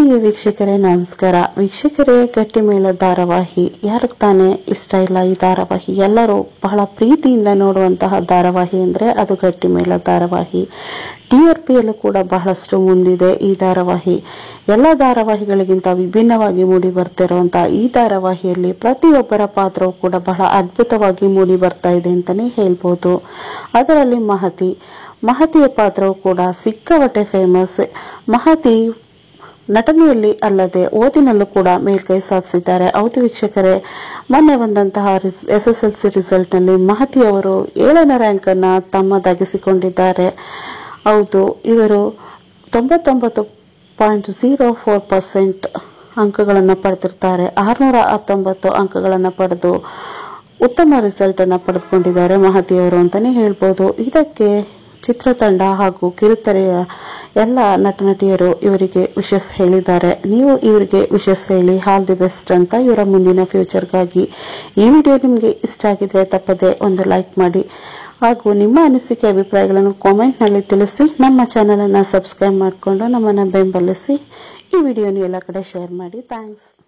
ಆತ್ಮೀಯ ವೀಕ್ಷಕರೇ ನಮಸ್ಕಾರ. ವೀಕ್ಷಕರೇ, ಗಟ್ಟಿಮೇಳ ಧಾರಾವಾಹಿ ಯಾರಿಗೆ ತಾನೇ ಇಷ್ಟ ಇಲ್ಲ? ಈ ಧಾರಾವಾಹಿ ಎಲ್ಲರೂ ಬಹಳ ಪ್ರೀತಿಯಿಂದ ನೋಡುವಂತಹ ಧಾರಾವಾಹಿ ಅಂದರೆ ಅದು ಗಟ್ಟಿಮೇಳ ಧಾರಾವಾಹಿ. TRPಯಲ್ಲೂ ಕೂಡ ಬಹಳಷ್ಟು ಮುಂದಿದೆ ಈ ಧಾರಾವಾಹಿ. ಎಲ್ಲ ಧಾರಾವಾಹಿಗಳಿಗಿಂತ ವಿಭಿನ್ನವಾಗಿ ಮೂಡಿ ಬರ್ತಿರುವಂತಹ ಈ ಧಾರಾವಾಹಿಯಲ್ಲಿ ಪ್ರತಿಯೊಬ್ಬರ ಪಾತ್ರವೂ ಕೂಡ ಬಹಳ ಅದ್ಭುತವಾಗಿ ಮೂಡಿ ಬರ್ತಾ ಇದೆ ಅಂತಾನೆ ಹೇಳ್ಬೋದು. ಅದರಲ್ಲಿ ಮಹತಿಯ ಪಾತ್ರವು ಕೂಡ ಸಿಕ್ಕಾಪಟ್ಟೆ ಫೇಮಸ್. ಮಹತಿ ನಟನೆಯಲ್ಲಿ ಅಲ್ಲದೆ ಓದಿನಲ್ಲೂ ಕೂಡ ಮೇಲ್ಕೈ ಸಾಧಿಸಿದ್ದಾರೆ. ಹೌದು ವೀಕ್ಷಕರೇ, ಮೊನ್ನೆ ಬಂದಂತಹ SSLC ರಿಸಲ್ಟ್ನಲ್ಲಿ ಮಹತಿ ಅವರು 7ನೇ ರ್ಯಾಂಕ್ ಅನ್ನ ತಮ್ಮದಾಗಿಸಿಕೊಂಡಿದ್ದಾರೆ. ಹೌದು, ಇವರು 99.04% ಅಂಕಗಳನ್ನು ಪಡೆದಿರ್ತಾರೆ. 619 ಅಂಕಗಳನ್ನು ಪಡೆದು ಉತ್ತಮ ರಿಸಲ್ಟ್ ಅನ್ನ ಪಡೆದುಕೊಂಡಿದ್ದಾರೆ ಮಹತಿಯವರು ಅಂತಾನೆ ಹೇಳ್ಬೋದು. ಇದಕ್ಕೆ ಚಿತ್ರತಂಡ ಹಾಗೂ ಕಿರುತೆರೆಯ ಎಲ್ಲ ನಟನಟಿಯರು ಇವರಿಗೆ ವಿಶಸ್ ಹೇಳಿದ್ದಾರೆ. ನೀವು ಇವರಿಗೆ ವಿಶಸ್ ಹೇಳಿ, ಆಲ್ ದಿ ಬೆಸ್ಟ್ ಅಂತ ಇವರ ಮುಂದಿನ ಫ್ಯೂಚರ್ಗಾಗಿ. ಈ ವಿಡಿಯೋ ನಿಮಗೆ ಇಷ್ಟ ಆಗಿದ್ರೆ ತಪ್ಪದೆ ಒಂದು ಲೈಕ್ ಮಾಡಿ ಹಾಗೂ ನಿಮ್ಮ ಅನಿಸಿಕೆ ಅಭಿಪ್ರಾಯಗಳನ್ನು ಕಾಮೆಂಟ್ನಲ್ಲಿ ತಿಳಿಸಿ. ನಮ್ಮ ಚಾನಲ್ ಅನ್ನು ಸಬ್ಸ್ಕ್ರೈಬ್ ಮಾಡಿಕೊಂಡು ನಮ್ಮನ್ನು ಬೆಂಬಲಿಸಿ. ಈ ವಿಡಿಯೋನ ಎಲ್ಲ ಕಡೆ ಶೇರ್ ಮಾಡಿ. ಥ್ಯಾಂಕ್ಸ್.